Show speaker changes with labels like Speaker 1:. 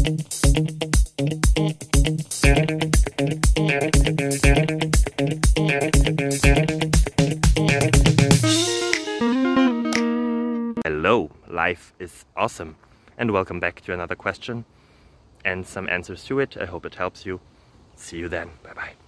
Speaker 1: Hello, life is awesome, and welcome back to another question and some answers to it. I hope it helps you. See you then. Bye bye.